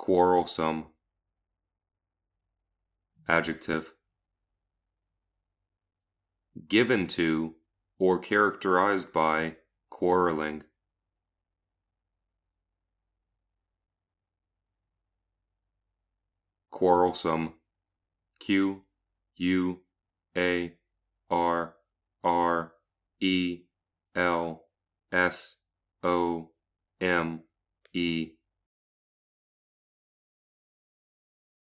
Quarrelsome. Adjective. Given to or characterized by quarreling. Quarrelsome. Quarrelsome.